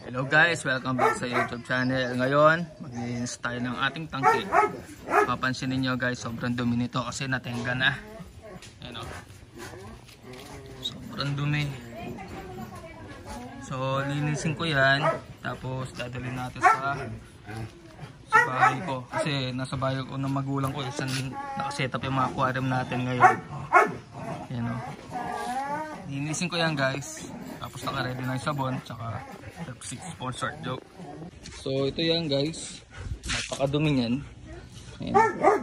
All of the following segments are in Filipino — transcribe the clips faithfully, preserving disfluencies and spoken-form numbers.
Hello guys, welcome back sa YouTube channel. Ngayon, maglilinis tayo ng ating tangke. Papansin niyo guys, sobrang dumi nito kasi natengga na. Ayan o. Sobrang dumi. So, linisin ko yan. Tapos, dadalhin natin sa sa bahay ko. Kasi nasa bahay ko ng magulang ko. Isang nakasetup yung mga aquarium natin ngayon. Ayan o. Linisin ko yan guys. Tapos naka-ready na yung sabon. Tsaka Pepsi sponsored joke. So ito yan guys. Napakadumi yan. Ayan.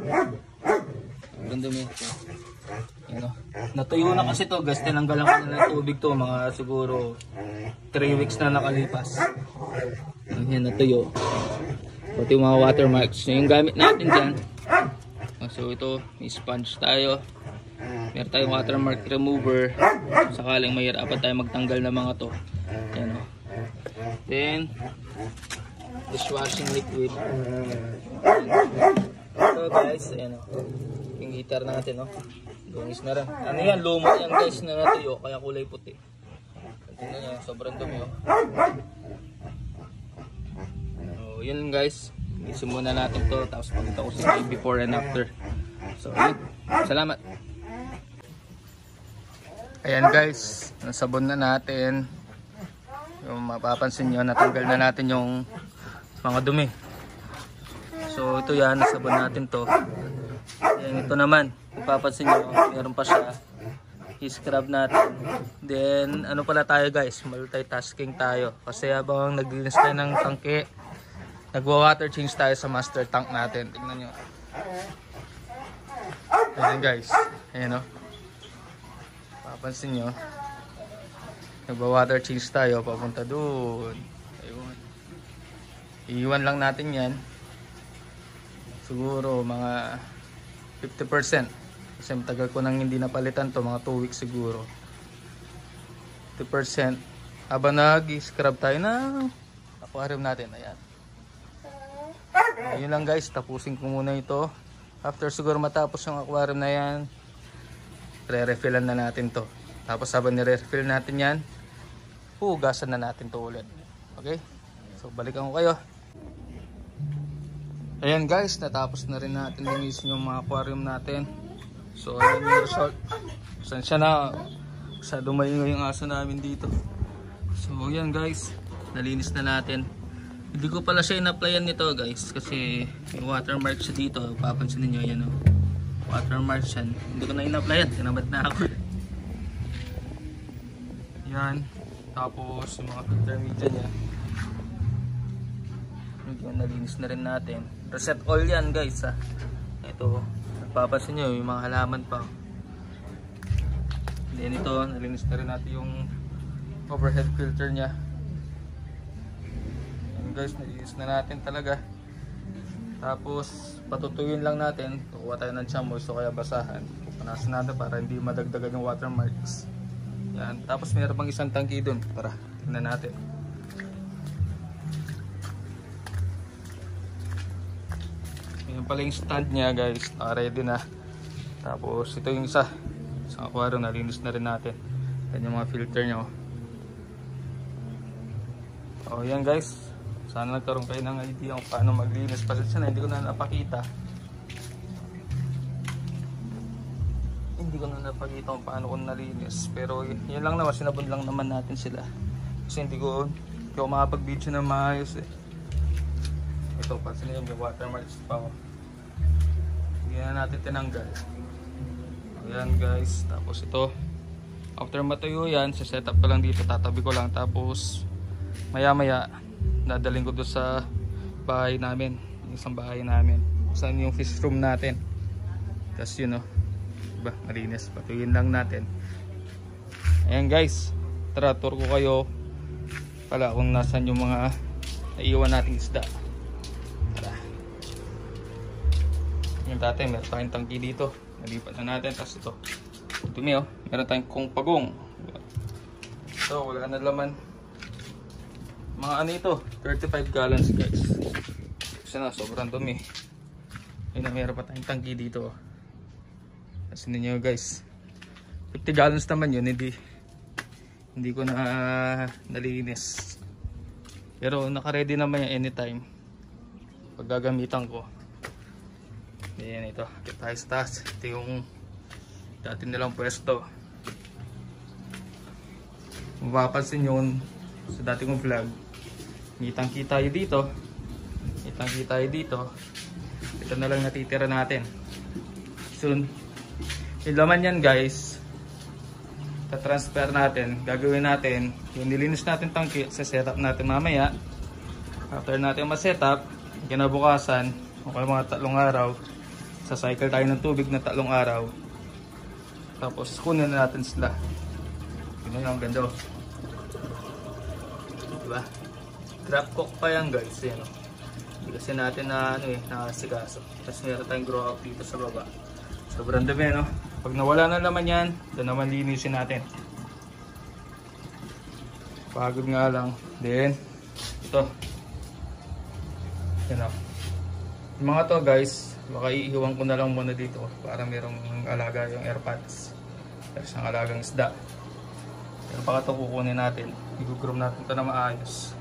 Ang dumi. Ayan o. Natuyo na kasi to guys. Tinanggalan ko na ng tubig to. Mga siguro three weeks na nakalipas. Ayan, natuyo. Pati yung mga watermarks. Yung gamit natin dyan. So ito, may sponge tayo. Meron tayong watermark remover. Sakaling mahirapan tayo magtanggal ng mga to. Ayan o. Then, dishwashing liquid. Ito guys, ayan o. Yung heater natin o. Dungis na rin. Ano yan? Luma yan guys na natuyo. Kaya kulay puti. Tingnan nyo, sobrang dumi o. So, yun guys. Isin muna natin to. Tapos pakita ko sa before and after. So, yun. Salamat. Ayan guys, nasabon na natin. Yung mapapansin nyo, natanggal na natin yung mga dumi. So ito yan, nasabon natin to. Ayan, ito naman, mapapansin nyo, meron pa siya. I-scrub natin. Then ano pala tayo guys, multitasking tayo. Kasi habang naglinis tayo ng tangke, nagwa-water change tayo sa master tank natin. Tingnan nyo. Ayan guys, ayan o. Papansin nyo, nagwa-water change tayo papunta doon. Ayun. Iiwan lang natin yan siguro mga fifty percent kasi matagal ko nang hindi napalitan to, mga two weeks siguro. Fifty percent habang nag-scrub tayo ng aquarium natin. Ayan, ayun lang guys, tapusin ko muna ito. After siguro matapos yung aquarium na yan, re-refillan na natin to. Tapos habang nire-refill natin yan, hugasan na natin to ulit. Okay? So balikan ko kayo. Ayan guys, natapos na rin natin linisin yung mga aquarium natin. So ayan yung result. Pasensya na, sa dumayo yung aso namin dito. So ayan guys, nalinis na natin. Hindi ko pala siya in-applyan nito guys, kasi may watermark siya dito. Papansin niyo yan o. Watermark yan. Hindi ko na in-applyan. Tinamad na ako. Yan. Tapos yung mga filter media nya. Yan, nalinis na rin natin. Reset all yan guys ha. Ito. Napapansin nyo yung mga halaman pa. Then ito. Nalinis na rin natin yung overhead filter nya. Yan guys. Nalinis na natin talaga. Tapos patutuyuin lang natin. Kukuha tayo ng chamoy so kaya basahan. Pupanasan natin para hindi madagdagan yung watermarks. Yan. Tapos mayroon pang isang tangki dun. Tara, tingnan natin. Yan pala yung stand nya guys. Naka-ready na. Tapos ito yung isa. Sa aquarium, nalinis na rin natin. Yan yung mga filter nya. O yan guys. Sana nagkaroon kayo ng idea kung paano maglinis. Pasensya na, hindi ko na napakita. Hindi ko na napakita kung paano ko nalinis. Pero yun lang naman, sinabon lang naman natin sila. Kasi hindi ko, hindi ko makapag-video na maayos eh. Ito, pansin nyo yung watermarks pa ako. Hindi na natin tinanggal. Ayan guys, tapos ito. After matuyo yan, set up ko lang dito, tatabi ko lang. Tapos maya maya dadaling ko doon sa bahay namin, yung isang bahay namin, saan yung fish room natin. Tapos yun o, diba, malinis, patuyin lang natin. Ayan guys, tara, tour ko kayo pala kung nasan yung mga naiwan nating isda. Tara. Yung dati meron tayong tangki dito, nalipat na natin. Tapos ito, dumi o, meron tayong kung pagong. Ito, wala na laman. Mga ano ito, thirty-five gallons guys. Kasi na, sobrang dumi. Ayun na, meron pa tayong tangki dito. Kasi ninyo guys, fifty gallons naman yun, hindi hindi ko na nalinis. Pero naka-ready naman yan anytime pag gagamitan ko. Ayan ito, kita tayo sa taas. Ito yung dati nilang pwesto. Kung mapapansin yun sa dati kong vlog, kitang kita tayo dito, kitang kita tayo dito. Ito na lang natitira natin. Soon, yung laman yan guys, ta-transfer natin. Gagawin natin yung nilinis natin tangki, sa setup natin mamaya. After natin ma-setup, kinabukasan o kaya mga tatlong araw, sa cycle tayo ng tubig na tatlong araw, tapos kunin na natin sila. Yun yung ganda, diba? Drop cook pa yan guys, yan, oh. Hindi kasi natin na ano eh, nakasikaso. Tapos meron tayong grow out dito sa baba. Sobrang dami, no? Pag nawala na naman yan, ito naman linisin natin. Pagod nga lang. Then ito, yan, oh. Yung mga to guys, baka iiwan ko na lang muna dito para merong alaga yung airpods. Pero isang alagang isda. Pero baka ito kukunin natin, i-groom natin ito na maayos.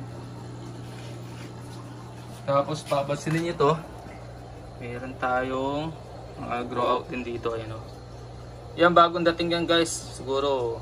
Tapos papansinin nyo to, meron tayong mga grow out din dito. Ayan, oh. Yan, bagong dating yan guys, siguro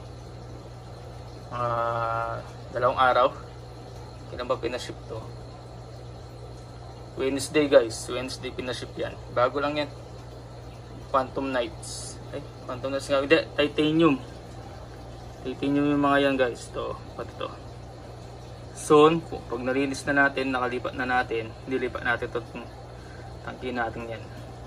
uh, dalawang araw. Kailan ba pinaship to? Wednesday guys, Wednesday pinaship yan. Bago lang yan. Phantom Nights. Ay, Phantom Nights nga. Hindi, titanium. Titanium yung mga yan guys. Ito, pati ito. Soon, pag narilis na natin, nakalipat na natin, nilipat natin ito itong tangki natin yan.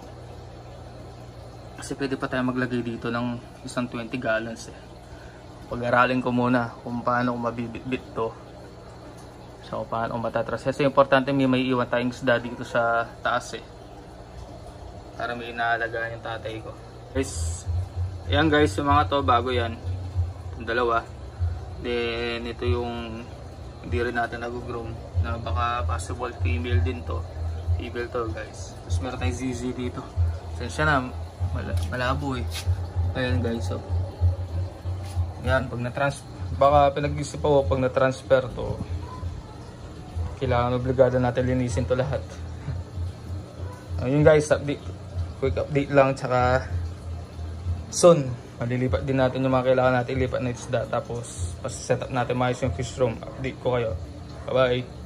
Kasi pwede pa tayo maglagay dito ng isang twenty gallons eh. Pag-aralin ko muna kung paano mabibit-bit to. So paano matatras. Kasi importante may may iwan tayong isda dito sa taas eh. Para may inaalagaan yung tatay ko. Guys, ayan guys, yung mga to bago yan. Yung dalawa. Then ito yung hindi rin natin nag-groom na baka possible female din to. Female to guys. Tapos meron tayong Z Z dito. Sensya na, mal malabo eh. Ayan guys, so yan, pag na-transfer, baka pinag-isip ako pag na-transfer to, kailangan obligado natin linisin to lahat. Ayun guys, update, quick update lang, tsaka soon malilipat din natin yung mga kailangan natin ilipat na isda. Tapos pas-setup natin maayos yung fish room. Update ko kayo. Bye bye.